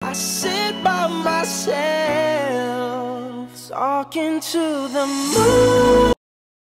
I sit by myself, talking to the moon.